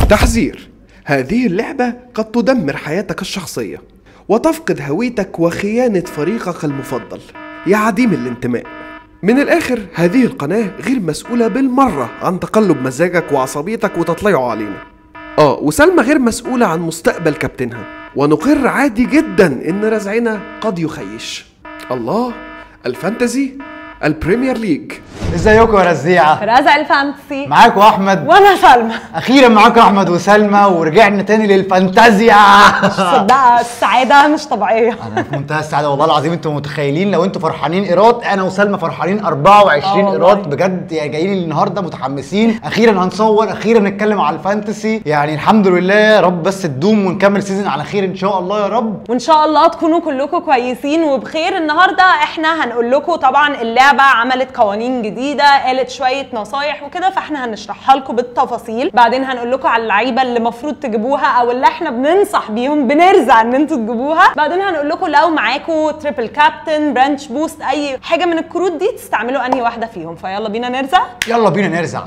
تحذير: هذه اللعبة قد تدمر حياتك الشخصية وتفقد هويتك وخيانة فريقك المفضل يا عديم الانتماء. من الآخر، هذه القناة غير مسؤولة بالمرة عن تقلب مزاجك وعصبيتك وتطلعه علينا. وسلمى غير مسؤولة عن مستقبل كابتنها، ونقر عادي جدا إن رزعنا قد يخيش. الله، الفانتزي، البريمير ليج. ازيكم يا رزيعه؟ رزع الفانتسي معاكم احمد وانا سلمى. اخيرا معاكم احمد وسلمى ورجعنا تاني للفانتازيا. صدق السعاده مش طبيعيه. انا في منتهى السعاده والله العظيم. انتم متخيلين لو انتم فرحانين ايراد، انا وسلمى فرحانين 24 ايراد بجد. يعني جايين النهارده متحمسين، اخيرا هنصور، اخيرا نتكلم على الفانتسي. يعني الحمد لله يا رب، بس تدوم ونكمل سيزون على خير ان شاء الله يا رب، وان شاء الله تكونوا كلكم كويسين وبخير. النهارده احنا هنقول لكم طبعا اللعبه عملت قوانين جديده، قالت شويه نصايح وكده، فاحنا هنشرحها لكم بالتفاصيل. بعدين هنقول لكم على اللعيبه اللي المفروض تجيبوها او اللي احنا بننصح بيهم، بنرزع ان انتوا تجيبوها. بعدين هنقول لكم لو معاكم تريبل كابتن، برانش بوست، اي حاجه من الكروت دي تستعملوا انهي واحده فيهم. فيلا بينا نرزع. يلا بينا نرزع.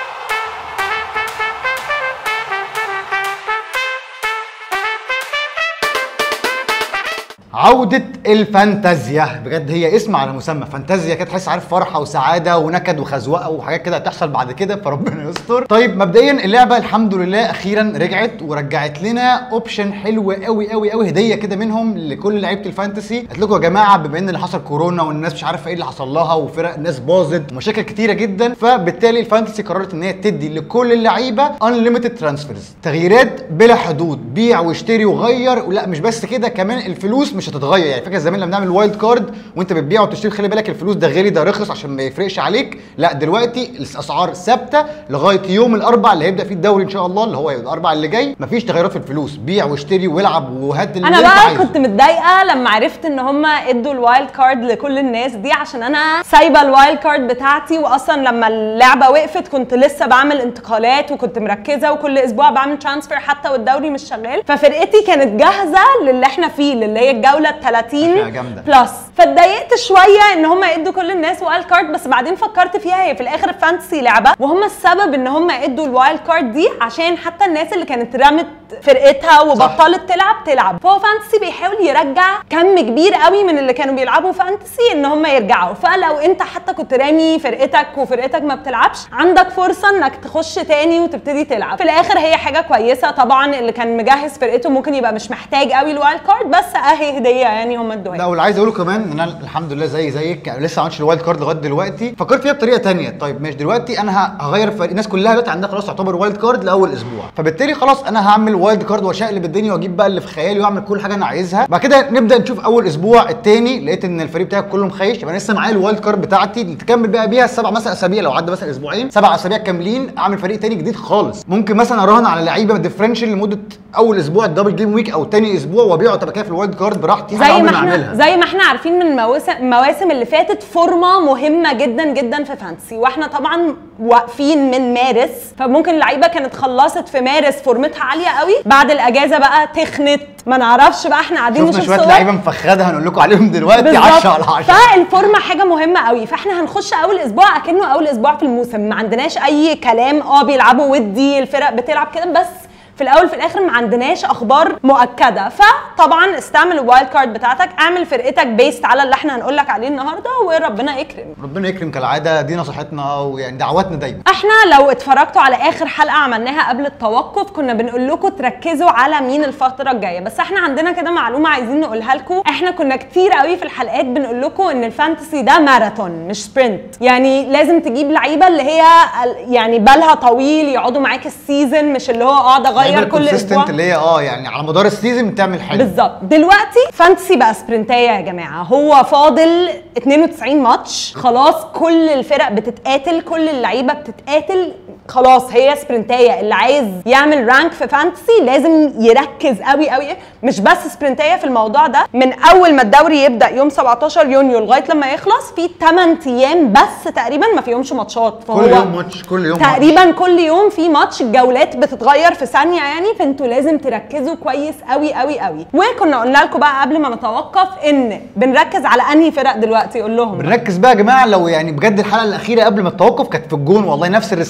عودة الفانتازيا، بجد هي اسم على مسمى. فانتازيا كده تحس عارف فرحة وسعادة ونكد وخزوقة وحاجات كده هتحصل بعد كده، فربنا يستر. طيب مبدئيا اللعبة الحمد لله اخيرا رجعت ورجعت لنا اوبشن حلو قوي قوي قوي، هدية كده منهم لكل لعيبة الفانتسي. قلت لكم يا جماعة بما ان اللي حصل كورونا والناس مش عارفة ايه اللي حصل لها وفرق الناس باظت ومشاكل كتيرة جدا، فبالتالي الفانتسي قررت ان هي تدي لكل اللعيبة انليميتد ترانسفيرز، تغييرات بلا حدود، بيع واشتري وغير. ولا مش بس كده، كمان الفلوس مش هتتغير. يعني فاكر زمان لما بنعمل وايلد كارد وانت بتبيع وتشتري، خلي بالك الفلوس ده غالي ده رخص عشان ما يفرقش عليك. لا دلوقتي الاسعار ثابته لغايه يوم الاربعاء اللي هيبدا فيه الدوري ان شاء الله، اللي هو الاربعاء اللي جاي. مفيش تغيرات في الفلوس، بيع واشتري والعب وهات اللي انا بقى كنت متضايقه لما عرفت ان هم ادوا الوايلد كارد لكل الناس دي، عشان انا سايبه الوايلد كارد بتاعتي. واصلا لما اللعبه وقفت كنت لسه بعمل انتقالات وكنت مركزه، وكل اسبوع بعمل ترانسفير حتى والدوري مش شغال. ففرقتي كانت جاهزه للي احنا فيه، اللي هي الجوله 30 بلس. فاتضايقت شويه ان هم ادوا كل الناس وايلد كارد، بس بعدين فكرت فيها، هي في الاخر فانتسي لعبه، وهم السبب ان هم ادوا الوايلد كارد دي عشان حتى الناس اللي كانت رمت فرقتها وبطلت تلعب. فهو فانتسي بيحاول يرجع كم كبير قوي من اللي كانوا بيلعبوا فانتسي ان هم يرجعوا. فلو انت حتى كنت رامي فرقتك وفرقتك ما بتلعبش، عندك فرصه انك تخش تاني وتبتدي تلعب. في الاخر هي حاجه كويسه طبعا. اللي كان مجهز فرقته ممكن يبقى مش محتاج قوي الوايلد كارد، بس اهي هديه يعني هم ادوها. لا واللي عايز اقوله كمان ان انا الحمد لله زيك يعني لسه ما عملتش الوايلد كارد لغايه دلوقتي. فكرت فيها بطريقه ثانيه. طيب ماشي، دلوقتي انا هغير فريق. الناس كلها دلوقتي عندها خلاص تعتبر وايلد كارد لاول اسبوع، فبالتالي خلاص انا هعمل وايلد كارد واشقلب الدنيا واجيب بقى اللي في خيالي واعمل كل حاجه انا عايزها. بعد كده نبدا نشوف اول اسبوع الثاني، لقيت ان الفريق بتاعي كله مخيش، يبقى لسه معايا الوايلد كارد بتاعتي اللي تكمل بقى بيها السبع مثلا اسابيع. لو عدى مثلا اسبوعين، 7 اسابيع كاملين اعمل فريق ثاني جديد خالص. ممكن مثلا اراهن على لعيبه ديفرنشال لمده اول اسبوع الدبل جيم ويك او ثاني اسبوع وابيعه تبقى كده في الوايلد كارد براحتي. زي ما احنا عارفين من المواسم اللي فاتت، فورمه مهمه جدا جدا في فانتسي، واحنا طبعا واقفين من مارس، فممكن اللعيبه كانت خلصت في مارس فورمتها عاليه قوي، بعد الاجازه بقى تخنت، ما نعرفش بقى، احنا قاعدين نشوف شويه لعيبه مفخده هنقول لكم عليهم دلوقتي 10 على 10. فالفورمه حاجه مهمه قوي. فاحنا هنخش اول اسبوع اكنه اول اسبوع في الموسم، ما عندناش اي كلام. بيلعبوا ودي، الفرق بتلعب كده، بس في الاول في الاخر ما عندناش اخبار مؤكده. فطبعا استعمل الوايلد كارد بتاعتك، اعمل فرقتك بيست على اللي احنا هنقول لك عليه النهارده، وربنا يكرم. ربنا يكرم كالعاده، دي نصيحتنا ويعني دعواتنا دايما. احنا لو اتفرجتوا على اخر حلقه عملناها قبل التوقف، كنا بنقول لكم تركزوا على مين الفتره الجايه، بس احنا عندنا كده معلومه عايزين نقولها لكم. احنا كنا كتير قوي في الحلقات بنقول لكم ان الفانتسي ده ماراثون مش سبرنت، يعني لازم تجيب لعيبه اللي هي يعني بالها طويل يقعدوا معاك السيزون، مش اللي هو اقعد اغير كل اسبوع، اللي هي يعني على مدار السيزون بتعمل حلو. بالظبط. دلوقتي فانتسي بقى سبرنتايه يا جماعه، هو فاضل 92 ماتش خلاص، كل الفرق بتتقاتل، كل اللعيبه بتتقاتل، خلاص هي سبرنتايه. اللي عايز يعمل رانك في فانتسي لازم يركز قوي قوي، مش بس سبرنتايه في الموضوع ده. من اول ما الدوري يبدا يوم 17 يونيو لغايه لما يخلص، في 8 ايام بس تقريبا ما فيهمش ماتشات، كل يوم ماتش، كل يوم تقريبا ماتش. كل يوم في ماتش، الجولات بتتغير في ثانيه يعني، فانتوا لازم تركزوا كويس قوي قوي قوي. وكنا قلنا لكم بقى قبل ما نتوقف ان بنركز على انهي فرق دلوقتي. قول لهم بنركز بقى يا جماعه. لو يعني بجد الحلقه الاخيره قبل ما التوقف كانت في الجون، والله نفس الرساله اللي قلناها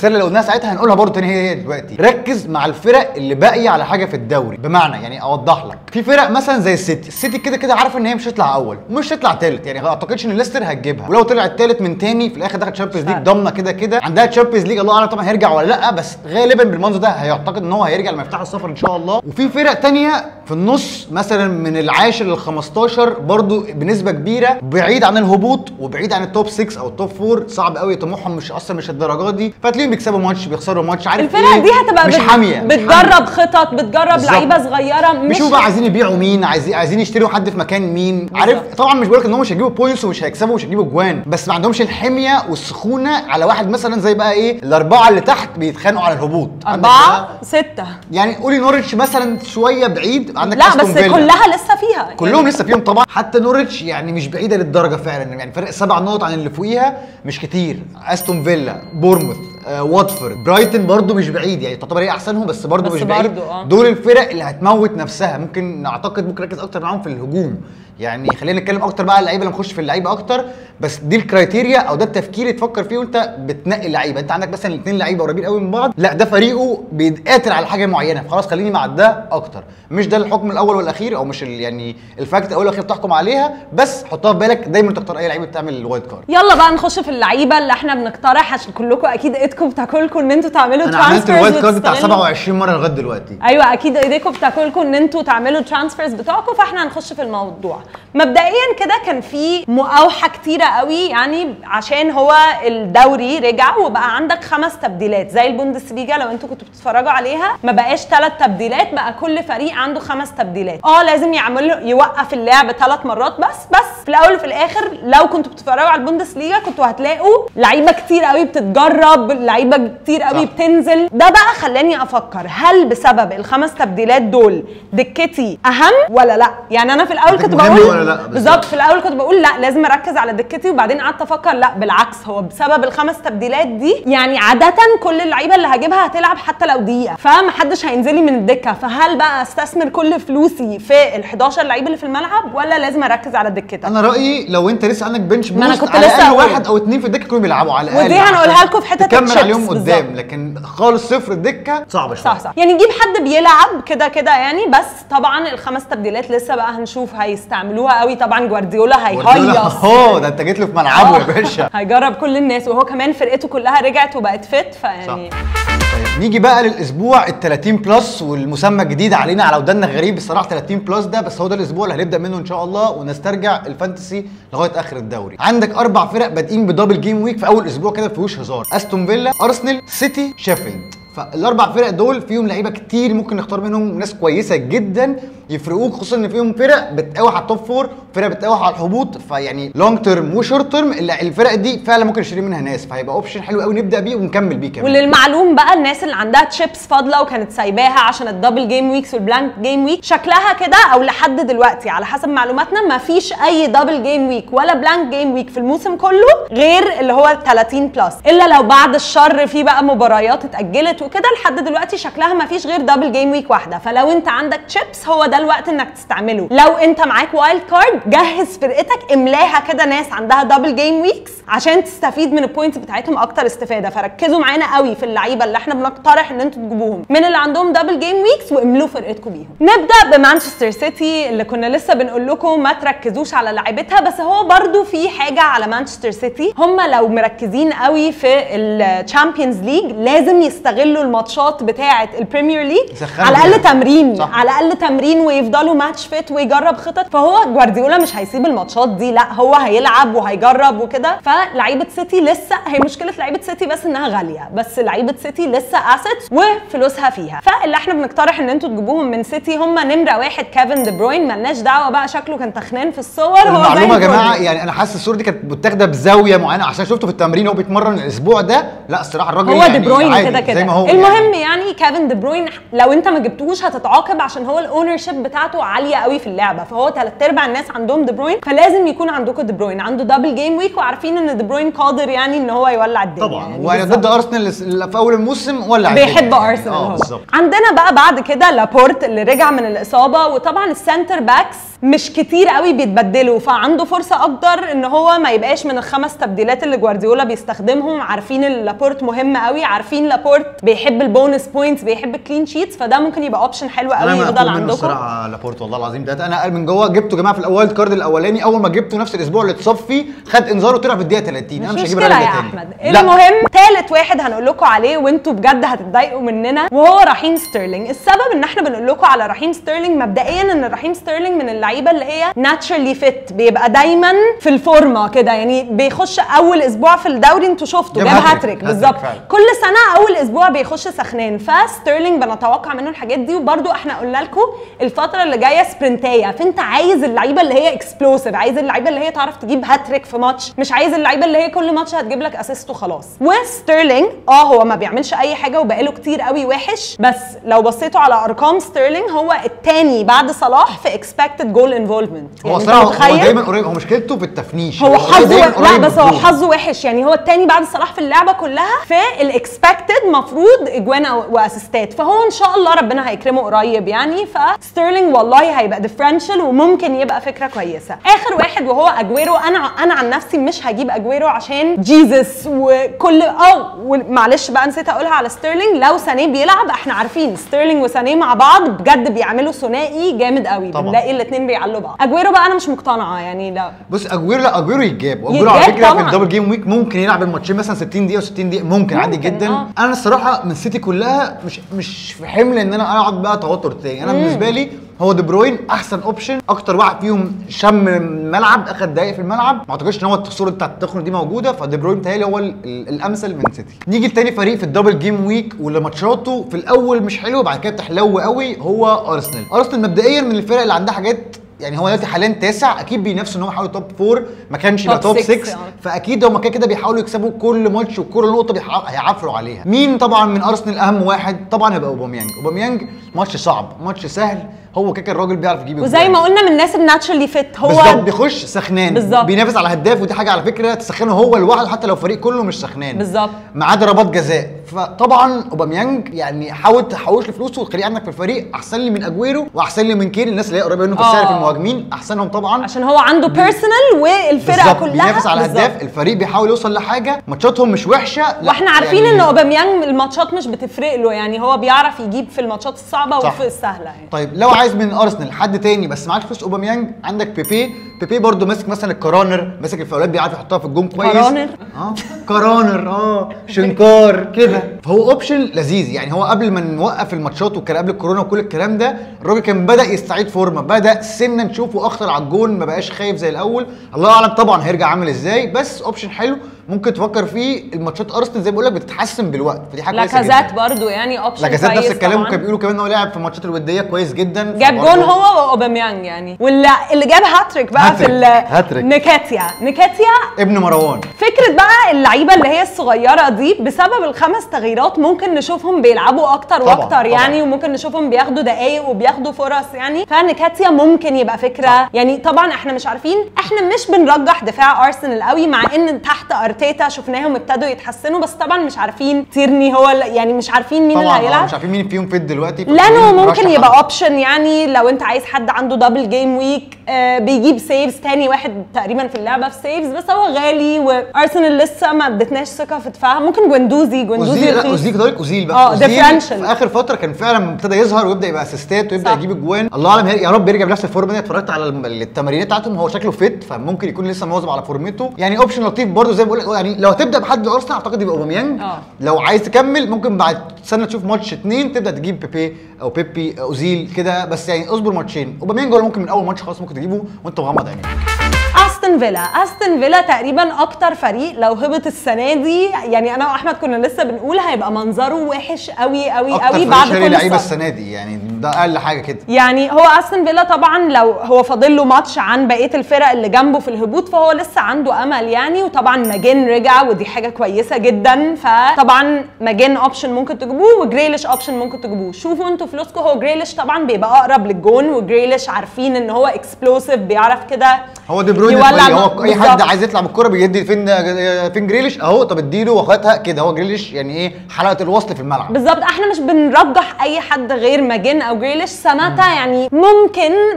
ساعتها هنقولها برضه تاني هي دلوقتي. ركز مع الفرق اللي باقيه على حاجه في الدوري، بمعنى يعني اوضح لك، في فرق مثلا زي السيتي كده كده عارفه ان هي مش هتطلع اول ومش هتطلع ثالث، يعني ما اعتقدش ان ليستر هتجيبها، ولو طلعت ثالث من تاني في الاخر دخلت تشامبيونز ليج ضامنه كده كده، عندها تشامبيونز ليج الله اعلم طبعا هيرجع ولا لا، بس غالبا بالمنظر ده هيعتقد ان هو هيرجع لما يفتحوا السفر ان شاء الله. وفي فرق تانية في النص مثلا من العاشر لل 15 برضو بنسبه كبيره بعيد عن الهبوط وبعيد عن التوب 6 او التوب 4، صعب قوي طموحهم مش اصلا مش الدرجات دي، فتلاقيهم بيكسبوا ماتش بيخسروا ماتش، عارف الفرق إيه؟ دي هتبقى مش حاميه، بتجرب خطط، بتجرب لعيبه صغيره، مش بقى عايزين يبيعوا مين، عايزين يشتروا حد في مكان مين، عارف. طبعا مش بقولك ان هم مش هيجيبوا بوينتس ومش هيكسبوا ومش هيجيبوا جوان، بس ما عندهمش الحميه والسخونه على واحد مثلا زي بقى ايه الاربعه اللي تحت بيتخانقوا على الهبوط، 4 6 يعني قولي نوريتش مثلا شويه بعيد، عندك لا بس كلها لسه فيها، كلهم يعني لسه فيهم طبعا، حتى نوريتش يعني مش بعيده للدرجه فعلا، يعني فرق 7 نقط عن اللي فوقيها مش كتير، استون فيلا، بورموث، واتفورد، برايتون برضو مش بعيد، يعني تعتبر هي احسنهم بس برضو مش بعيد. دول الفرق اللي هتموت نفسها، ممكن نعتقد ممكن نركز اكتر معاهم في الهجوم، يعني خلينا نتكلم اكتر بقى على اللعيبه اللي نخش في اللعيبه اكتر، بس دي الكرايتيريا او ده التفكير اللي تفكر فيه وانت بتنقي لعيبه. انت عندك مثلا 2 لعيبه قريبين قوي من بعض، لا ده فريقه بيتقاتل على حاجه معينه، فخلاص خليني مع ده اكتر، مش ده الحكم الاول والاخير او مش يعني الفاكت الاول والاخير تحكم عليها، بس حطها في بالك دايما تختار اي لعيبه تعمل الوايلد كارد. يلا بقى نخش في اللعيبه اللي احنا بنقترح، عشان كلكم اكيد ايدكم بتاكلكم ان انتوا تعملوا ترانسفيرز. انا عملت الوايلد كارد بتاع 27 مره لغايه دلوقتي. ايوه اكيد ايديكم بتاكلكم ان انتوا تعملوا ترانسفيرز بتوعكم، فاحنا هنخش في الموضوع. مبدئيا كده كان في مقاوحه كتيره قوي، يعني عشان هو الدوري رجع وبقى عندك 5 تبديلات زي البوندسليجا، لو انتوا كنتوا بتتفرجوا عليها ما بقاش 3 تبديلات، بقى كل فريق عنده 5 تبديلات. لازم يوقف اللعب 3 مرات بس في الاول وفي الاخر لو كنتوا بتتفرجوا على البوندسليجا كنتوا هتلاقوا لعيبه كتير قوي بتتجرب، لعيبه كتير قوي بتنزل. ده بقى خلاني افكر هل بسبب ال5 تبديلات دول دكتي اهم ولا لا؟ يعني انا في الاول كنت بقول بالظبط، في الاول كنت بقول لا لازم اركز على دكتي، وبعدين قعدت افكر لا بالعكس، هو بسبب ال5 تبديلات دي يعني عاده كل اللعيبه اللي هجيبها هتلعب حتى لو دقيقه، فمحدش هينزل لي من الدكه، فهل بقى استثمر كل فلوسي في ال11 لعيب اللي في الملعب ولا لازم اركز على دكتك؟ انا رايي لو انت لسه عندك بنش بوست على الاقل 1 أو 2 في الدكه يكونوا بيلعبوا على الاقل، ودي هنقولها لكم في حته تكمل عليهم قدام، لكن خالص صفر الدكه صعبه شويه. صح يعني نجيب حد بيلعب كده يعني، بس طبعا ال5 تبديلات لسه بقى هنشوف هيستعملوها قوي، طبعا جوارديولا هيهيص ده انت جيت له في ملعبه يا باشا، هيجرب كل الناس، وهو كمان فرقته كلها رجعت وبقت فت، فيعني طيب نيجي بقى للاسبوع ال30 بلس، والمسمى الجديد علينا على ودنا غريب الصراحه 30 بلس ده، بس هو ده الاسبوع اللي هنبدا منه ان شاء الله ونسترجع الفانتسي لغايه اخر الدوري. عندك 4 فرق بادئين بدبل جيم ويك في اول اسبوع كده، ما فيهوش هزار، استون فيلا، ارسنال، سيتي، شيفيلد. فالاربع فرق دول فيهم لعيبه كتير ممكن نختار منهم ناس كويسه جدا يفرقوك، خصوصا ان فيهم فرق بتقاوح على التوب 4، فرق بتقاوح على الهبوط، فيعني لونج تيرم وشورت تيرم الفرق دي فعلا ممكن نشتري منها ناس، فهيبقى اوبشن حلو قوي نبدا بيه ونكمل بيه كمان. وللمعلوم بقى الناس اللي عندها تشيبس فاضله وكانت سايباها عشان الدبل جيم ويكس والبلانك جيم ويك، شكلها كده او لحد دلوقتي على حسب معلوماتنا ما فيش اي دبل جيم ويك ولا بلانك جيم ويك في الموسم كله غير اللي هو 30 بلس، الا لو بعد الشر في بقى مباريات اتاجلت وكده. لحد دلوقتي شكلها ما فيش غير دبل جيم ويك واحده، فلو انت عندك تشيبس هو ده الوقت انك تستعمله. لو انت معاك وايلد كارد جهز فرقتك، املاها كده ناس عندها دبل جيم ويكس عشان تستفيد من البوينتس بتاعتهم اكتر استفاده. فركزوا معانا قوي في اللعيبه اللي احنا بنقترح ان انتوا تجيبوهم من اللي عندهم دبل جيم ويكس واملوا فرقتكم بيهم. نبدا بمانشستر سيتي اللي كنا لسه بنقول لكم ما تركزوش على لعيبتها، بس هو برضو في حاجه على مانشستر سيتي، هم لو مركزين قوي في الشامبيونز ليج لازم يستغلوا الماتشات بتاعه البريمير ليج على الاقل تمرين، صح. على الاقل تمرين ويفضلوا ماتش فيت ويجرب خطط. فهو جوارديولا مش هيسيب الماتشات دي، لا هو هيلعب وهيجرب وكده. فلعيبه سيتي لسه، هي مشكله لعيبه سيتي بس انها غاليه، بس لعيبه سيتي لسه اسيتس وفلوسها فيها. فاللي احنا بنقترح ان انتوا تجيبوهم من سيتي هم نمره 1 كيفن دي بروين، مالناش دعوه بقى شكله كان تخنان في الصور. هو المعلومه يا جماعه يعني انا حاسس الصوره دي كانت متاخده بزاويه معينه عشان شفته في التمرين وهو بيتمرن الاسبوع ده. لا الصراحه الراجل هو يعني دي بروين كده كده. المهم يعني كيفن دي بروين لو انت ما جبتوش هتتعاقب عشان هو الاونر شيب بتاعته عاليه قوي في اللعبه، فهو 3/4 الناس عندهم دي بروين، فلازم يكون عندكم دي بروين عنده دبل جيم ويك، وعارفين ان دي بروين قادر يعني ان هو يولع الدنيا طبعا يعني ويعني ضد ارسنال في اول الموسم ولا بيحب ارسنال. هو عندنا بقى بعد كده لابورت اللي رجع من الاصابه، وطبعا السنتر باكس مش كتير قوي بيتبدلوا، فعنده فرصه اكتر ان هو ما يبقاش من ال5 تبديلات اللي جوارديولا بيستخدمهم. عارفين لابورت مهم قوي، عارفين لابورت بيحب البونس بوينتس، بيحب الكلين شيتس، فده ممكن يبقى اوبشن حلو قوي يفضل عندكم. الصراحه لابورت والله العظيم ده انا قال من جوه جبته يا جماعه في الاول كارد الاولاني، اول ما جبته نفس الاسبوع اللي اتصاب فيه خد انذار وطلع في الدقيقه 30. انا مش هجيب الراجل ده تاني احمد. المهم ثالث واحد هنقول لكم عليه وانتوا بجد هتتضايقوا مننا، وهو رحيم ستيرلينج. السبب ان احنا بنقول لكم على رحيم ستيرلينج مبدئيا ان رحيم ستيرلينج من اللعيبه اللي هي ناتشرالي فيت، بيبقى دايما في الفورمه كده، يعني بيخش اول اسبوع في الدوري انتوا شفتوا جاب هاتريك بالظبط، كل سنه اول اسبوع بيخش سخنان. فستيرلينج بنتوقع منه الحاجات دي، وبرده احنا قلنا لكم الفتره اللي جايه سبرنتايه، فانت عايز اللعيبه اللي هي اكسبلوسيف، عايز اللعيبه اللي هي تعرف تجيب هاتريك في ماتش، مش عايز اللعيبه اللي هي كل ماتش هتجيب لك اسيست وخلاص. وستيرلينج هو ما بيعملش اي حاجه وبقاله كتير قوي وحش، بس لو بصيتوا على ارقام ستيرلينج هو الثاني بعد صلاح في اكسبكتد جول انفولفمنت. هو صراحه هو دايما قريب، هو مشكلته في التفنيش، هو حظه لا بس هو حظه وحش، يعني هو الثاني بعد صلاح في اللعبه كلها في الاكسبكتد مفروض اجوان واسيستات، فهو ان شاء الله ربنا هيكرمه قريب يعني. فستيرلينج والله هيبقى ديفرنشال وممكن يبقى فكره كويسه. اخر واحد وهو اجويرو، انا عن نفسي مش هجيب اجويرو عشان جيزس وكل معلش بقى نسيت اقولها على ستيرلينج، لو سانيه بيلعب احنا عارفين ستيرلينج وسانيه مع بعض بجد بيعملوا ثنائي جامد قوي، بنلاقي الاثنين بيعلوا بعض. اجويرو بقى انا مش مقتنعه يعني. لا بص اجويرو يتجاب، واجويرو على فكره في الدبل جيم ويك ممكن يلعب الماتشين مثلا 60 دقيقه و60 دقيقه ممكن عادي جدا. انا الصراحه من السيتي كلها مش في حمل ان انا اقعد بقى توتر تاني. انا بالنسبه لي هو دي بروين احسن اوبشن، اكتر واحد فيهم شم الملعب، اخد دقايق في الملعب، ما اعتقدش ان هو الصوره بتاعت التخن دي موجوده، فدي بروين تهيألي هو الامثل من سيتي. نيجي لتاني فريق في الدبل جيم ويك واللي ماتشاته في الاول مش حلوه بعد كده بتحلو قوي، هو ارسنال. ارسنال مبدئيا من الفرق اللي عندها حاجات، يعني هو دلوقتي حاليا تاسع، اكيد بينافسوا ان هو يحاول توب 4، ما كانش يبقى توب 6، فاكيد هم كده بيحاولوا يكسبوا كل ماتش وكل نقطه هيعافروا عليها. مين طبعا من ارسنال اهم واحد؟ طبعا هيبقى اوباميانج. ماتش صعب، ماتش سهل، هو كده الراجل بيعرف يجيب وزي ما قلنا من الناس الناتشرالي فيت، هو بالظبط بيخش سخنان بينافس على هداف، ودي حاجه على فكره تسخنه هو لوحده حتى لو فريق كله مش سخنان بالظبط، معاه ضربات جزاء. فطبعا اوباميانج يعني حاول تحوش لفلوسه وتخليه عندك في الفريق، احسن لي من اجويرو واحسن لي من كين، الناس اللي هي قريبه منه في السعر في المهاجمين احسنهم طبعا، عشان هو عنده بيرسونال والفرقه كلها بينافس على الهداف، الفريق بيحاول يوصل لحاجه، ماتشاتهم مش وحشه، واحنا عارفين يعني ان اوباميانج الماتشات مش بتفرق له، يعني هو بيعرف يجيب في الماتشات الصعبه وفي السهله يعني. طيب لو عايز من ارسنال حد تاني بس معاك فلوس اوباميانج، عندك بيبي برضه ماسك مثلا الكرانر، ماسك الفاولات بيعرف يحطها في الجون كويس. كرانر شنكار كده، فهو اوبشن لذيذ يعني. هو قبل ما نوقف الماتشات وكان قبل الكورونا وكل الكلام ده، الراجل كان بدا يستعيد فورمه، بدا سنه نشوفه اخطر على الجون، ما بقاش خايف زي الاول. الله اعلم طبعا هيرجع عامل ازاي، بس اوبشن حلو ممكن تفكر فيه. الماتشات ارسنال زي ما بقول لك بتتحسن بالوقت، فدي حاجه كويسه جدا. لاكازيت برضو يعني اوبشن كويس، لاكازيت نفس الكلام، وكانوا بيقولوا كمان ان هو لعب في الماتشات الوديه كويس جدا، جاب جون هو واوباميانج يعني. واللي جاب هاتريك بقى في نيكاتيا ابن مروان. فكره بقى اللعيبه اللي هي الصغيره دي بسبب ال5 تغييرات ممكن نشوفهم بيلعبوا اكتر واكتر يعني، وممكن نشوفهم بياخدوا دقايق وبياخدوا فرص يعني. فنيكاتيا ممكن يبقى فكره يعني. طبعا احنا مش عارفين، احنا مش بنرجح دفاع ارسنال قوي، مع ان تحت ارتيتا شفناهم ابتدوا يتحسنوا، بس طبعا مش عارفين تيرني هو يعني مش عارفين مين اللي هيلعب، مش عارفين مين فيهم فيت دلوقتي. لانه ممكن يبقى اوبشن يعني لو انت عايز حد عنده دبل جيم ويك، بيجيب سيفز، تاني واحد تقريبا في اللعبه في سيفز، بس هو غالي وارسنال لسه ما ادتناش ثقه في دفاعها. ممكن جواندوزي لا اوزيل بقى ديفرنشال في اخر فتره كان فعلا ابتدى يظهر ويبدا يبقى اسيستات ويبدا يجيب اجوان. الله اعلم يا رب يرجع بنفس الفورمه دي. اتفرجت على التمارين بتاعتهم، هو شكله فيت، فممكن يكون لسه مواظب على فورمته يعني. اوبشن لطيف برده زي ما بقول لك يعني. لو هتبدا بحد ارسنال اعتقد يبقى اوباميانج. لو عايز تكمل ممكن بعد سنه تشوف ماتش 2 تبدا تجيب بيبي اوزيل كده، بس يعني اصبر ماتشين. اوباميانج ولا ممكن من اول ماتش خلاص ممكن تجيبه وانت مغمض عينيك. استون فيلا تقريبا اكتر فريق لو هبط السنه دي يعني. انا واحمد كنا لسه بنقول هيبقى منظره وحش قوي بعد كل لعيبه السنه دي يعني، ده اقل حاجه كده يعني. هو استون فيلا طبعا لو هو فاضل له ماتش عن بقيه الفرق اللي جنبه في الهبوط، فهو لسه عنده امل يعني. وطبعا ماجين رجع ودي حاجه كويسه جدا، فطبعا ماجين اوبشن ممكن تجيبوه، وجريليش اوبشن ممكن تجيبوه. شوفوا انتوا فلوسكم. هو جريليش طبعا بيبقى اقرب للجون، وجريليش عارفين ان هو اكسبلوسيف، بيعرف كده. هو دي بروين هو اي حد عايز يطلع بالكوره بيدي فين جريليش اهو، طب اديله واخدها كده. هو جريليش يعني ايه حلقه الوصل في الملعب بالظبط. احنا مش بنرجح اي حد غير ماجين او جريليش. سماتا يعني ممكن، بس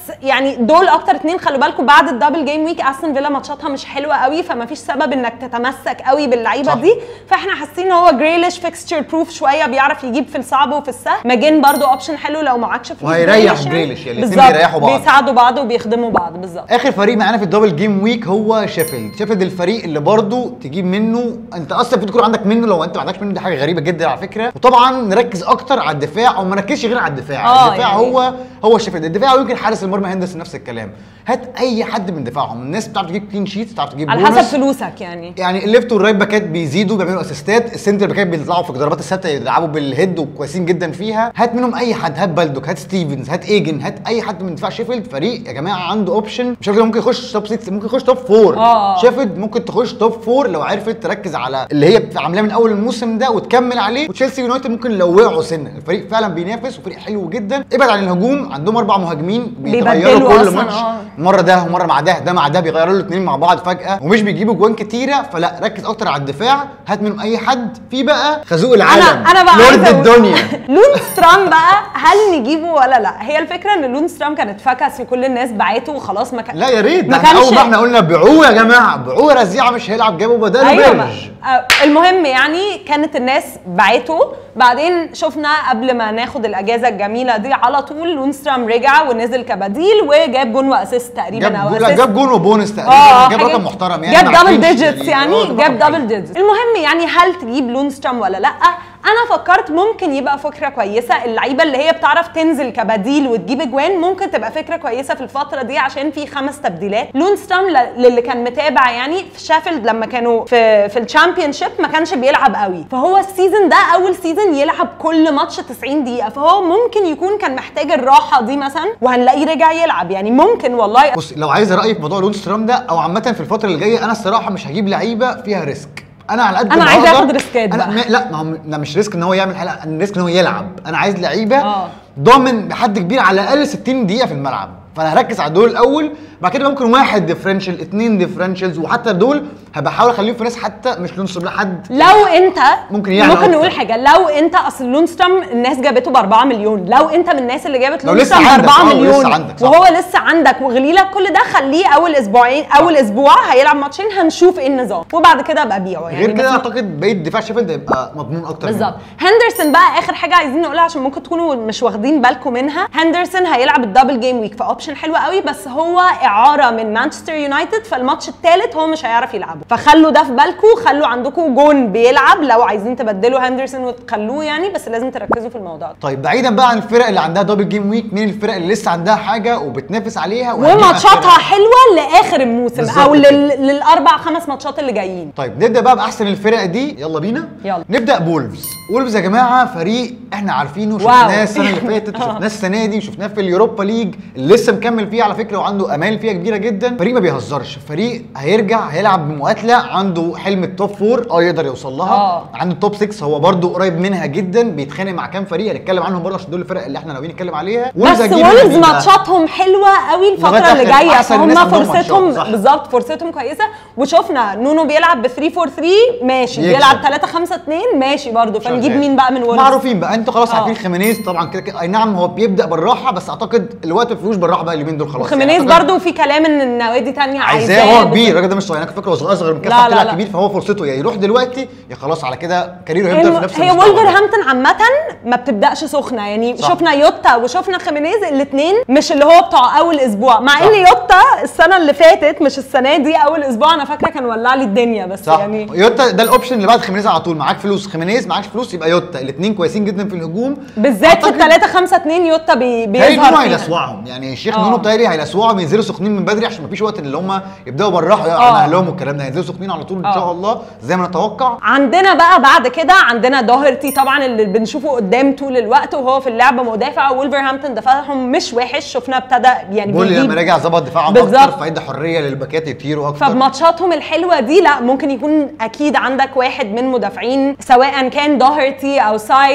يعني دول اكتر اتنين. خلوا بالكم بعد الدبل جيم ويك استون فيلا ماتشاتها مش حلوه قوي، فما فيش سبب انك تتمسك قوي باللعيبه دي. فاحنا حاسين ان هو جريليش فيكستشر بروف شويه، بيعرف يجيب في الصعب وفي السهل. ماجين برضو اوبشن حلو لو معكش فلوس، وهيريح جريليش، يعني الاثنين بيريحوا بعض، بيساعدوا بعض وبيخدموا بعض بالظبط. اخر فريق معانا في الدبل جيم ويك هو شيفيلد الفريق اللي برضو تجيب منه، انت اصلا المفروض يكون عندك منه، لو انت ما عندكش منه دي حاجه غريبه جدا على فكره. وطبعا نركز اكتر على الدفاع، او ما نركزش غير على الدفاع. الدفاع يعني هو شيفيلد الدفاع، ويمكن حارس المرمى هندرسون نفس الكلام. هات اي حد من دفاعهم، الناس بتعرف تجيب كلين شيت، بتعرف تجيب على حسب فلوسك يعني الليفت والرايت باكات بيزيدوا بيعملوا اسيستات، السنتر باكات بيطلعوا في الضربات الثابته يلعبوا بالهيد وكويسين جدا فيها. هات منهم اي حد، هات بالدوك، هات ستيفنز، هات ايجن، هات اي حد من دفاع شيفيلد. فريق يا جماعه عنده اوبشن، مش ممكن يخش توب 6، ممكن يخش توب 4. شيفيلد ممكن تخش توب 4 لو عرفت تركز على اللي هي عاملاه من اول الموسم ده وتكمل عليه. وتشيلسي يونايتد ممكن لو وقعوا سنه، الفريق فعلا بينافس وفريق حلو جدا. ابعد عن الهجوم، عندهم 4 مهاجمين بيتغيروا كل ماتش، مره ده ومره مع ده مع ده، بيغيروا الاثنين مع بعض فجاه ومش بيجيبوا جوان كتيره. فلا ركز اكتر على الدفاع، هات منهم اي حد. في بقى خازوق العالم، انا بقى لورد الدنيا لونسترام بقى، هل نجيبه ولا لا؟ هي الفكره ان لونسترام كانت فكس وكل الناس باعته وخلاص. ما كان لا يا ريت، ده اول ما احنا قلنا بيعوه يا جماعه، بيعوه رزيعه مش هيلعب، جابوا بداله بيرج. المهم يعني كانت الناس باعته. بعدين شفنا قبل ما ناخد الاجازه الجميله دي على طول لونسترام رجع ونزل كبديل وجاب جون واسيست تقريبا، او اسيست جاب جون وبونس تقريبا، جاب رقم محترم يعني، جاب دبل ديجيتس يعني، جاب دبل ديجيتس. المهم يعني هل تجيب لونسترام ولا لا؟ انا فكرت ممكن يبقى فكره كويسه. اللعيبه اللي هي بتعرف تنزل كبديل وتجيب اجوان ممكن تبقى فكره كويسه في الفتره دي، عشان في 5 تبديلات. لونسترام للي كان متابع يعني في شافيلد لما كانوا في الشامبيون شيب ما كانش بيلعب قوي، فهو السيزون ده اول سيزون يلعب كل ماتش 90 دقيقه، فهو ممكن يكون كان محتاج الراحه دي مثلا، وهنلاقيه رجع يلعب يعني. ممكن والله. بص لو عايز رايي في موضوع لونسترام ده او عامه في الفتره اللي جايه، انا الصراحه مش هجيب لعيبه فيها ريسك. انا على قد انا عايز اخد ريسكات بقى. لا ما هو مش ريسك ان هو يعمل حلقه، الريسك ان هو يلعب. انا عايز لعيبه ضامن بحد كبير على الاقل 60 دقيقه في الملعب. فانا هركز على دول الاول، بعد كده ممكن 1 ديفرنشال 2 ديفرنشالز، وحتى دول هبقى احاول اخليهم في ناس حتى مش لونسترام لحد لو انت ممكن نقول حاجه. لو انت اصل لونسترام الناس جابته ب4 مليون، لو انت من الناس اللي جابت لونسترام ب4 مليون وهو لسه عندك وغلي لك كل ده، خليه اول اسبوعين، اول اسبوع هيلعب ماتشين هنشوف ايه النظام، وبعد كده ابقى بيعه يعني. غير كده اعتقد بقيه دفاع شيفيلد هيبقى مضمون اكتر بالظبط. هندرسون بقى اخر حاجه عايزين نقولها عشان ممكن تكونوا مش واخدين بالكم منها. هندرسون هيلعب الدبل جيم ويك، فاوبشن حلوه قوي، بس هو اعاره من مانشستر يونايتد، فالماتش الثالث هو مش هيعرف يلعبه، فخلوا ده في بالكم. خلوا عندكم جون بيلعب لو عايزين تبدلوا هندرسون وتخلوه يعني، بس لازم تركزوا في الموضوع ده. طيب بعيدا بقى عن الفرق اللي عندها دبل جيم ويك، مين الفرق اللي لسه عندها حاجه وبتنافس عليها وماتشاتها حلوه لاخر الموسم او للاربع 5 ماتشات اللي جايين؟ طيب نبدا بقى باحسن الفرق دي، يلا بينا. يلا نبدا بولفز. وولفز يا جماعه فريق احنا عارفينه، شفناه السنه اللي فاتت وشفناه السنه دي وشفناه في اليوروبا ليج اللي لسه مكمل فيه على فكره، وعنده امال فيها كبيره جدا. فريق ما بيهزرش، فريق هيرجع هيلعب بمقاتله، عنده حلم التوب 4 يقدر يوصل لها، عنده التوب 6 هو برده قريب منها جدا، بيتخانق مع كام فريق هنتكلم عنهم برده عشان دول الفرق اللي احنا ناويين نتكلم عليها. بس وولفز ماتشاتهم حلوه قوي الفتره اللي جايه، فهم فرصتهم بالظبط، فرصتهم كويسه. وشفنا نونو بيلعب ب 3-4-3 ماشي، بيلعب 3-5-2 ماشي برده، فنجيب مين بقى من وولفز؟ معروفين بقى انتوا خلاص عارفين خيمينيز طبعا كده كده، اي نعم هو بيبدا بالراحه، بس اعتقد الوقت ما فيهوش بالراحه بقى اليومين دول خلاص. وخيمينيز يعني برده في كلام ان النوادي ثانيه عايزاه، هو كبير الراجل ده مش صغير، انا كنت فاكره هو اصغر من كده، طلع كبير، فهو فرصته يا يروح دلوقتي يا خلاص على كده كاريره هيفضل في نفس المستوى. هي وولفرهامبتون عامه ما بتبداش سخنه يعني، صح. شفنا يوتا وشفنا خيمينيز الاثنين مش اللي هو بتوع اول اسبوع، مع ان يوتا السنه اللي فاتت مش السنه دي اول اسبوع انا فاكره كان ولع لي الدنيا، بس صح. يعني يوتا ده الاوبشن اللي بعد خيمينيز على طول، معاك فلوس خيمينيز معاكش فلوس يبقى يوتا، الاثنين كويسين جدا في الهجوم، بالذات في 3-5-2 يوتا بيظهر هيلسوعهم يعني. الشيخ نونو بتاعي هيلسوعهم، ينزلوا سخنين من بدري عشان مفيش وقت اللي هم يبداوا بالراحه على اهلهم والكلام ده، هينزلوا سخنين على طول ان شاء الله زي ما نتوقع. عندنا بقى بعد كده عندنا دوهرتي طبعا اللي بنشوفه قدام طول الوقت، وهو في اللعبه مدافع. وولفرهامبتون دفاعهم مش وحش، شفنا ابتدى يعني بولي لما رجع ظبط دفاعهم اكتر، فادى حريه للباكات يطيروا اكتر. فبماتشاتهم الحلوه دي لا ممكن يكون اكيد عندك واحد من مدافعين، سواء كان دوهرتي او سايس او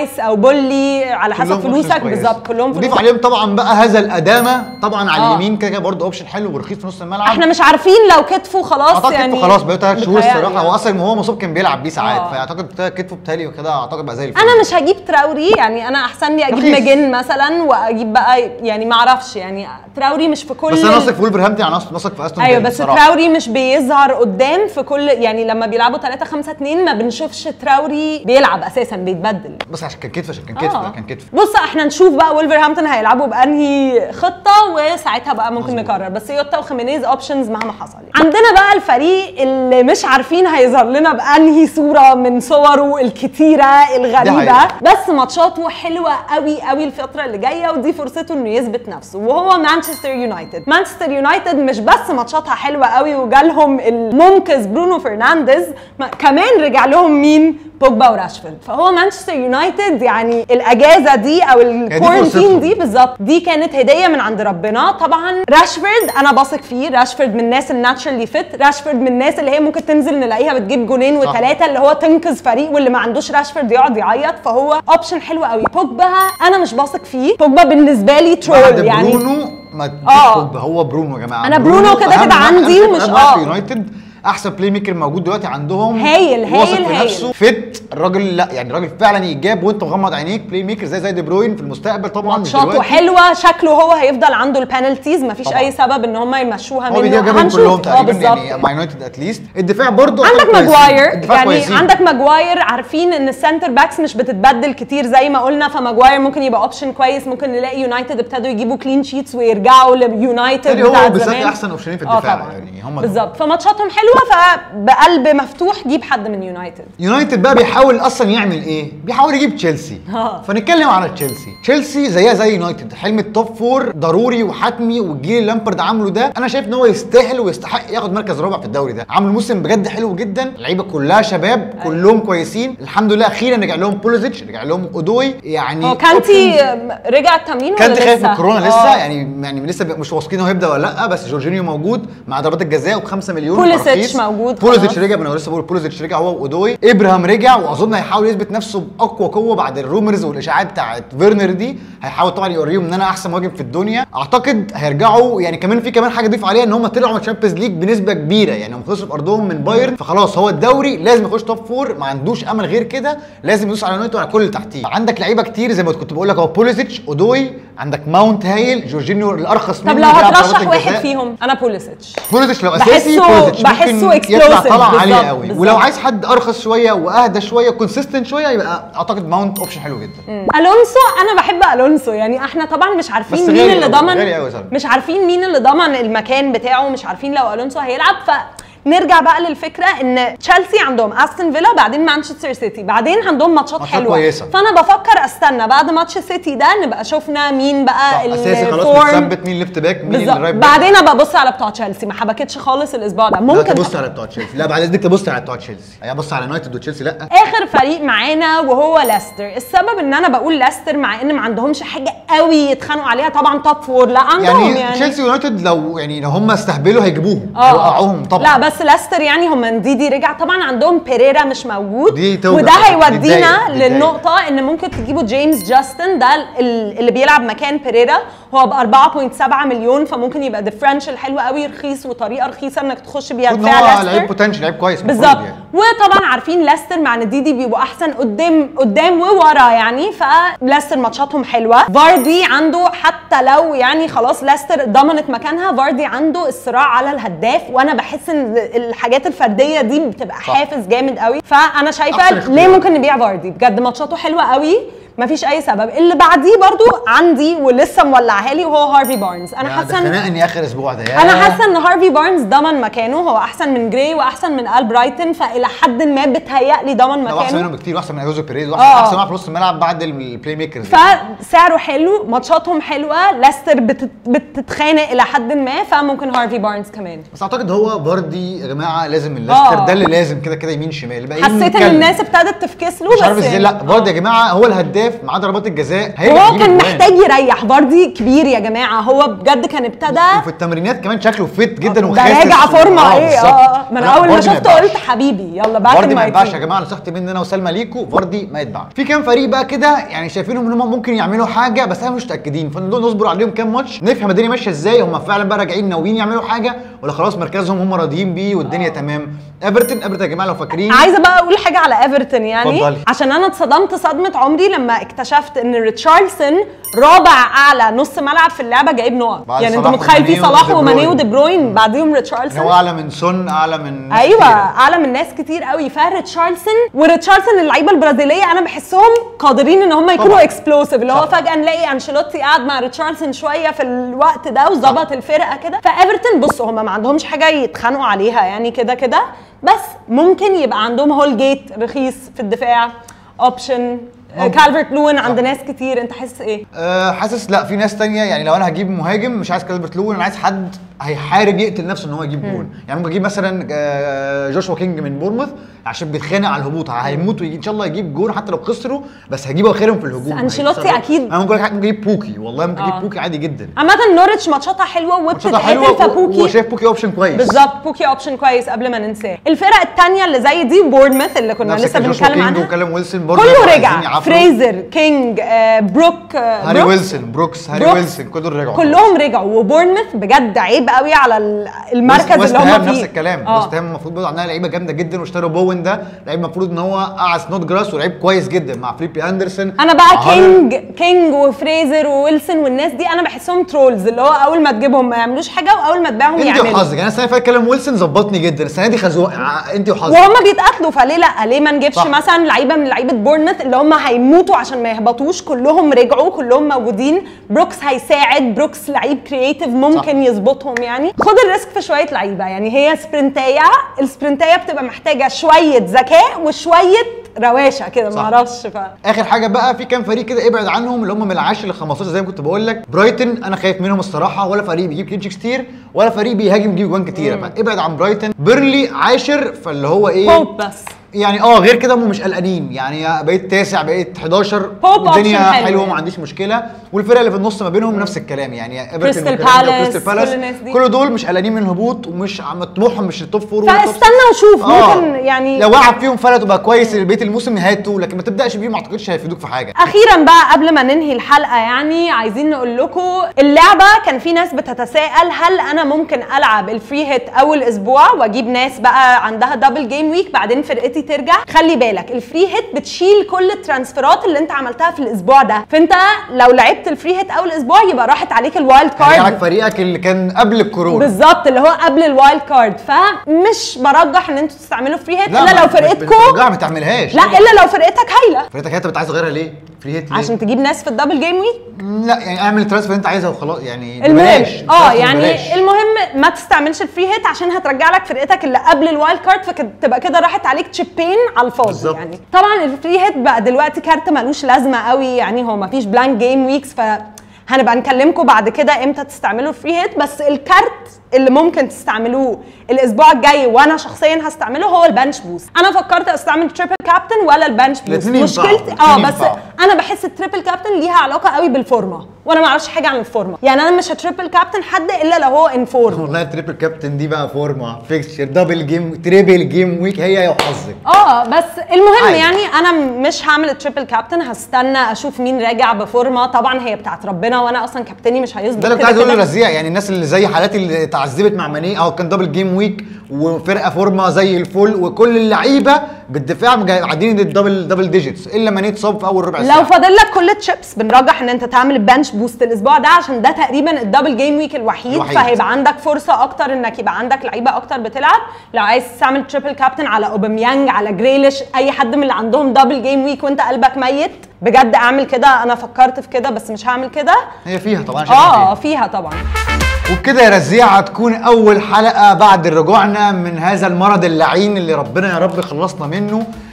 بولي على حسب فلوسك بالظبط، كلهم فلوس. نضيف عليهم طبعا بقى هذا الادامه طبعا على اليمين كده برضه اوبشن حلو ورخيص في نص الملعب. احنا مش عارفين لو كتفه خلاص يعني كتفه خلاص بقى 3 شهور الصراحه، يعني. هو اصلا هو مصاب كان بيلعب بيه ساعات، فاعتقد كتفه بتهيألي كده اعتقد بقى زي الفل. انا مش هجيب تراوري يعني، انا احسن لي اجيب ماجن مثلا واجيب بقى يعني ما اعرفش يعني تراوري مش في كل بس انا واثق في ولفرهامبتون يعني واثق في استون ايوه بس تراوري مش بيظهر قدام في كل يعني لما بيلعبوا 3-5-2 ما بنشوفش تراوري بيلعب اساسا بيتبدل بس عشان كان كتف كان كتف. بص احنا نشوف بقى ولفرهامبتون هيلعبوا بانهي خطه وساعتها بقى ممكن نقرر، بس يوتا وخيمينيز اوبشنز مهما حصل. عندنا بقى الفريق اللي مش عارفين هيظهر لنا بانهي صوره من صوره الكتيره الغريبه، بس ماتشاته حلوه قوي قوي الفتره اللي جايه ودي فرصته انه يثبت نفسه، وهو مانشستر يونايتد. مانشستر يونايتد مش بس ماتشاتها حلوه قوي وجالهم المنقذ برونو فرنانديز، كمان رجع لهم مين؟ بوجبا وراشفورد. فهو مانشستر يونايتد يعني الاجازه دي او الكورنتين دي بالظبط دي كانت هديه من عند ربنا. طبعا راشفورد انا بثق فيه، راشفورد من الناس الناتشرالي فيت، راشفورد من الناس اللي هي ممكن تنزل نلاقيها بتجيب جونين وثلاثه اللي هو تنقذ فريق، واللي ما عندوش راشفورد يقعد يعيط، فهو اوبشن حلو قوي. بوجبا انا مش بثق فيه، بوجبا بالنسبه لي ترول يعني. برونو ما بوجبا هو برونو يا جماعه، انا برونو كده كده عندي ومش يونايتد احسن بلاي ميكر موجود دلوقتي عندهم، هايل واثق في نفسه فت الراجل، لا يعني الراجل فعلا يجاب وانت مغمض عينيك، بلاي ميكر زي دي بروين في المستقبل طبعا. ماتشاته حلوه، شكله هو هيفضل عنده البنالتيز، مفيش اي سبب ان هم يمشوها منه، هنشوف كلهم يعني مع يونايتد اتليست. الدفاع برضو عندك ماجواير يعني عندك ماجواير، عارفين ان السنتر باكس مش بتتبدل كتير زي ما قلنا، فماجواير ممكن يبقى اوبشن كويس. ممكن نلاقي يونايتد ابتدوا يجيبوا كلين شيتس ويرجعوا ليونايتد بتاع زمان، هو احسن اوبشنين في الدفاع يعني هم بالظبط. فماتشاتهم حلوه، بقلب مفتوح جيب حد من يونايتد. يونايتد بقى بيحاول اصلا يعمل ايه؟ بيحاول يجيب تشيلسي. فنتكلم على تشيلسي زيها زي يونايتد، حلم التوب فور ضروري وحتمي، والجيل اللي لامبرد عامله ده انا شايف ان هو يستاهل ويستحق ياخد مركز رابع في الدوري ده. عامل موسم بجد حلو جدا، اللعيبه كلها شباب كلهم كويسين الحمد لله. اخيرا رجع لهم بوليزيتش، رجع لهم اودوي يعني. هو كانتي رجع التمرين ولا كانتي خايف من الكورونا لسه يعني لسه مش واثقين هو هيبدا ولا لا، بس جورجينيو موجود مع ضربات الجزاء و5 مليون. بوليزيتش موجود، بوليزيتش رجع، انا لسه بقول بوليزيتش رجع هو واودوي. ابراهام رجع واظن هيحاول يثبت نفسه باقوى قوه بعد الرومرز والاشاعات بتاعت فيرنر دي، هيحاول طبعا يوريهم ان انا احسن مهاجم في الدنيا. اعتقد هيرجعوا يعني. كمان في حاجه اضيف عليها ان هم طلعوا من الشامبيونز ليج بنسبه كبيره، يعني هم خسروا في ارضهم من بايرن، فخلاص هو الدوري لازم يخش توب فور، ما عندوش امل غير كده، لازم يدوس على يونايتد وعلى كل اللي تحتيه. عندك لعيبه كتير زي ما كنت بقول لك، هو بوليزيتش، اودوي، عندك ماونت هايل، جورجينيو الارخص منه. طب لو هترشح واحد فيهم، انا بوليزيتش لو اساسي بحسه يطلع طلعه عاليه قوي. ولو عايز حد ارخص شويه واهدى شويه كونسيستنت شويه، يبقى اعتقد ماونت اوبشن حلو جدا. الونسو انا بحب الونسو يعني. احنا طبعا مش عارفين مين اللي ضمن، مش عارفين مين اللي ضمن المكان بتاعه، مش عارفين لو الونسو هيلعب. نرجع بقى للفكره ان تشيلسي عندهم استون فيلا، بعدين مانشستر سيتي، بعدين عندهم ماتشات حلوه كويسة. فانا بفكر استنى بعد ماتش سيتي ده نبقى شفنا مين بقى الاساسي خلاص متثبت، مين ليفت باك، مين اللي رايت باك. بعدين ابقى ابص على بتوع تشيلسي، ما حبكتش خالص الاسبوع ده. ممكن تبص على بتوع تشيلسي، لا بعد اذنك تبص على بتوع تشيلسي، هي بص على يونايتد وتشيلسي لا. اخر فريق معانا وهو ليستر. السبب ان انا بقول ليستر مع ان ما عندهمش حاجه قوي يتخانقوا عليها، طبعا توب فور لا عندهم يعني تشيلسي ويونايتد لو هم استهبلوا هيجيبوهم هيوقعوهم طبعا. لا بس ليستر يعني هم نديدي رجع، طبعا عندهم بيريرا مش موجود، وده هيودينا للنقطه ان ممكن تجيبوا جيمس جاستن ده اللي بيلعب مكان بيريرا، هو ب 4.7 مليون، فممكن يبقى ديفرنشال حلو قوي، رخيص وطريقه رخيصه انك تخش بيها دفاع ليستر. لعيب بوتنشال، لعيب كويس بالظبط يعني. وطبعا عارفين ليستر مع نديدي بيبقوا احسن قدام وورا يعني، فليستر ماتشاتهم حلوه. فاردي عنده حتى لو يعني خلاص ليستر ضمنت مكانها، فاردي عنده الصراع على الهداف، وانا بحس ان الحاجات الفرديه دي بتبقى حافز جامد قوي. فانا شايفه ليه ممكن نبيع فاردي، بجد ماتشاته حلوه قوي، مفيش اي سبب. اللي بعديه برضو عندي ولسه مولعها لي وهو هارفي بارنز. انا حاسه خنقني اخر اسبوع ده انا حاسه ان هارفي بارنز ضمن مكانه، هو احسن من جراي واحسن من آل برايتن، فالى حد ما بتهيألي ضمن مكانه. احسن منهم بكتير، واحسن من ايوزو بيريز، واحسن واحد في نص الملعب بعد البلاي ميكرز. فسعره حلو، ماتشاتهم حلوه، ليستر بتتخانق الى حد ما، فممكن هارفي بارنز كمان. بس اعتقد هو فاردي يا جماعه لازم الليستر ده اللي لازم كده يمين شمال. حسيت ان الناس ابتدت تفكس له، مش عارف ازاي. لا فاردي يا جماعه هو الهداف اهداف مع ضربات الجزاء هيرجع وهو يجيب كان أجوان. محتاج يريح. فاردي كبير يا جماعه، هو بجد كان ابتدى وفي التمرينات كمان شكله فيت جدا ده وخاسس راجع فورمه ايه. بالظبط. ما لا، انا اول ما فاردي شفته ينفعش. قلت حبيبي يلا باك فاردي ما ماي ينفعش تيم. يا جماعه، نصيحتي مني انا وسلمى ليكوا، فاردي ما يتباعش. في كام فريق بقى كده يعني شايفينهم ان هم ممكن يعملوا حاجه بس احنا مش متاكدين، فنقول نصبر عليهم كام ماتش نفهم الدنيا ماشيه ازاي، هم فعلا بقى راجعين ناويين يعملوا حاجه ولا خلاص مركزهم هم راضيين بيه والدنيا تمام. ايفرتون يا جماعه لو فاكرين. عايزه بقى اقول حاجه على ايفرتون يعني اتفضلي. عشان انا اتصدمت صدمه عمري لما اكتشفت ان ريتشارلسون رابع اعلى نص ملعب في اللعبه جايب نقط. بعد يعني انت صلاح متخيل في وماني صلاح ودي وماني بروين. ودي بروين بعديهم هو ريتشارلسون. اعلى من سون، اعلى من ناس ايوه كتيرة. اعلى من ناس كتير قوي. فريتشارلسون اللعيبه البرازيليه انا بحسهم قادرين ان هم يكونوا طبعاً. اكسبلوسيف، اللي هو صح. فجاه نلاقي انشيلوتي قاعد مع ريتشارلسون شويه في الوقت ده وظبط الفرقه كده. فايفرتون بصوا هم ما عندهمش حاجه يتخانقوا عليها يعني كده كده، بس ممكن يبقى عندهم هول جيت رخيص في الدفاع اوبشن. كالفرت لوين عند ناس كتير، انت حاسس ايه؟ حاسس لا في ناس تانية، يعني لو انا هجيب مهاجم مش عايز كالفرت لوين، انا عايز حد هيحارب يقتل نفسه ان هو يجيب جول. يعني ممكن اجيب مثلا جوشوا كينج من بورموث عشان بيتخانق على الهبوط، هيموت ان شاء الله يجيب جول حتى لو خسروا، بس هجيبه اخرهم في الهجوم. أنشيلوتي هيتصرف. أكيد. انا ممكن اجيب بوكي، والله ممكن اجيب بوكي عادي جدا. عامة نورتش ماتشاتها حلوه ماتشاتها وبتتقتل حلوه فبوكي وشايف بوكي اوبشن كويس. بالظبط بوكي اوبشن كويس قبل ما ننساه. الفرق الثانيه اللي زي دي بورنموث اللي كنا نفس لسه الكلام، جوشوا بنتكلم كينج عنها وكلام ويلسون برضه كله عايزين رجع. يعافروا. فريزر كينج بروك هاري ويلسون بروكس هاري ويلسون كلهم رجعوا. كلهم رجعوا. وبورنموث بجد عيب قوي على المركز اللي هم فيه. نفس الكلام. ويست هام المفروض برضه عندها لعيبه جامده جدا، واشتروا بوين ده لعيب المفروض ان هو قعد سنوت جراس ولعيب كويس جدا مع فليبي اندرسون. انا بقى كينج وفريزر وويلسون والناس دي انا بحسهم ترولز، اللي هو اول ما تجيبهم ما يعملوش حاجه واول ما تبيعهم انت يعملوا. وحظك، يعني السنه اللي فاتت كلام ويلسون ظبطني جدا، السنه دي خزوق انت وحظك. وهم بيتقاتلوا فليه لا؟ ليه ما نجيبش صح. مثلا لعيبه من لعيبه بورنموث اللي هم هيموتوا عشان ما يهبطوش، كلهم رجعوا كلهم موجودين. بروكس هيساعد، بروكس لعيب كرييتيف ممكن صح. يظبطهم يعني. خد الريسك في شويه لعيبه، يعني هي سبرنتايه، السبرنتايه بتبقى محتاجه شويه ذكاء وشويه رواشه كده ما اعرفش. اخر حاجه بقى في كام فريق كده ابعد عنهم اللي هم من العاشر ل 15 زي ما كنت بقول لك. برايتون انا خايف منهم الصراحه، ولا فريق بيجيب كلين شيتس كتير ولا فريق بيهاجم يجيب جوان كتير. ابعد عن برايتون. بيرلي عاشر، فاللي هو ايه هوب بس يعني غير كده هم مش قلقانين، يعني بقيت تاسع بقيت 11 هوب الدنيا حلو حلوه يعني. ما عنديش مشكله. والفرق اللي في النص ما بينهم نفس الكلام، يعني ايفرتون كريستال وكريستال بالاس، كل الناس دي. كل دول مش قلقانين من الهبوط ومش طموحهم مش التوب فور. فاستنى وشوف ممكن يعني لو وقع فيهم فرق تبقى كويس بقيه الموسم نهايته، لكن ما تبداش بيهم ما اعتقدش هيفيدوك في حاجه. اخيرا بقى قبل ما ننهي الحلقه يعني عايزين نقول لكم اللعبه كان في ناس بتتساءل هل انا ممكن العب الفري هيت اول اسبوع واجيب ناس بقى عندها دبل جيم ويك بعدين فرقتي ترجع. خلي بالك الفري هيت بتشيل كل الترانسفيرات اللي انت عملتها في الاسبوع ده، فانت لو لعبت الفري هيت اول اسبوع يبقى راحت عليك الوايلد هيرجعك كارد فريقك اللي كان قبل الكورونا بالظبط، اللي هو قبل الوايلد كارد. فمش برجح ان انتوا تستعملوا فري هيت الا لو فرقتكم لا ما تعملش. لا الا لو فرقتك هايله. فرقتك انت عايز تغيرها ليه؟ فري هيت ليه؟ عشان تجيب ناس في الدبل جيم ويك. لا يعني اعمل الترانسفير اللي انت عايزها وخلاص، يعني المهم ببلاش. يعني المهم ما تستعملش الفري هيت عشان هترجع لك فرقتك اللي قبل الوايلد كارد، فتبقى كده راحت عليك تشيبين على الفاضي بالزبط. يعني. طبعا الفري هيت بقى دلوقتي كارت ملوش لازمه قوي، يعني هو ما فيش بلانك جيم ويكس، هنبقى نكلمكم بعد كده امتى تستعملوا الفري هيت. بس الكارت اللي ممكن تستعملوه الاسبوع الجاي وانا شخصيا هستعمله هو البنش بوست. انا فكرت استعمل تريبل كابتن ولا البنش بوست. مشكلتي بس انا بحس التريبل كابتن ليها علاقه قوي بالفورمه وانا ما اعرفش حاجه عن الفورمه، يعني انا مش هتريبل كابتن حد الا لو هو ان فورم. والله التريبل كابتن دي بقى فورمه فيكستشر دبل جيم تريبل جيم ويك هي وحظك. بس المهم يعني انا مش هعمل التريبل كابتن، هستنى اشوف مين راجع بفورمه. طبعا هي بتاعت ربنا وانا اصلا كابتني مش هيظبط. ده اللي كنت عايز اقوله لرزيع، يعني الناس اللي زي حالاتي اللي تعذبت مع ماني او كان دبل جيم ويك وفرقه فورمه زي الفل وكل اللعيبه بالدفاع قاعدين الدبل ديجيتس الا ماني اتصاب في اول ربع ساعه. لو فاضل لك كل التشيبس بنرجح ان انت تعمل بنش بوست الاسبوع ده عشان ده تقريبا الدبل جيم ويك الوحيد. فهيبقى عندك فرصه اكتر انك يبقى عندك لعيبه اكتر بتلعب. لو عايز تعمل تريبل كابتن على اوباميانج على جريليش اي حد من اللي عندهم دبل جيم ويك وانت قلبك ميت بجد اعمل كده. انا فكرت في كده بس مش هعمل كده. هي فيها طبعا فيها طبعا. وبكده يا رزيع هتكون اول حلقه بعد رجوعنا من هذا المرض اللعين اللي ربنا يا رب خلصنا منه.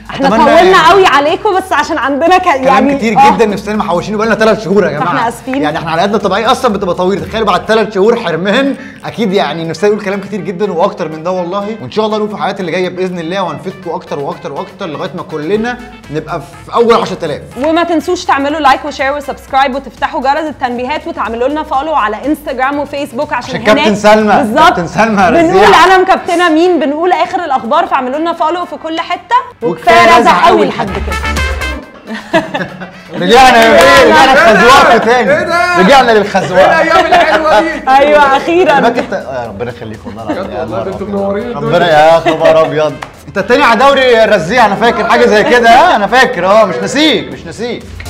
احنا طولنا قوي عليكم بس عشان عندنا يعني كتير جدا نفسنا محوشين بقالنا 3 شهور يا جماعه. احنا اسفين، يعني احنا حلقاتنا الطبيعيه اصلا بتبقى طويله، تخيلوا بعد 3 شهور حرمان. اكيد يعني نفسنا نقول كلام كتير جدا واكتر من ده والله، وان شاء الله نقول في الحلقات اللي جايه باذن الله، وهنفيدكم اكتر واكتر واكتر لغايه ما كلنا نبقى في اول 10000. وما تنسوش تعملوا لايك وشير وسبسكرايب وتفتحوا جرس التنبيهات وتعملوا لنا فولو على انستجرام وفيسبوك عشان هناك كابتن سلمى بالظبط بنقول انا مكابتنه مين، بنقول اخر الاخبار، فاعملوا لنا فولو في كل حته. وكفايه رزع قوي لحد كده. رجعنا الخزوات تاني، رجعنا للخزوات. الايام الحلوه دي. ايوه اخيرا. ربنا يخليك والله والله انتوا منورين. ربنا يا خبر ابيض. انت التاني على دوري الرزيع انا فاكر حاجه زي كده. انا فاكر مش ناسيك.